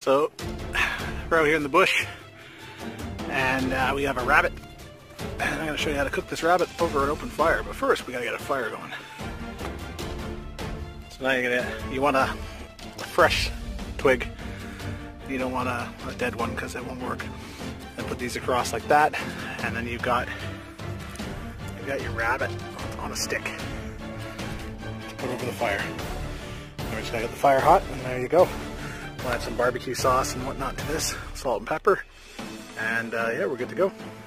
So we're out here in the bush and we have a rabbit, and I'm going to show you how to cook this rabbit over an open fire. But first we got to get a fire going. So now you want a fresh twig. You don't want a dead one because it won't work. And put these across like that, and then you've got your rabbit on a stick to put over the fire. We're just gonna get the fire hot, and there you go. We'll add some barbecue sauce and whatnot to this, salt and pepper, and yeah, we're good to go.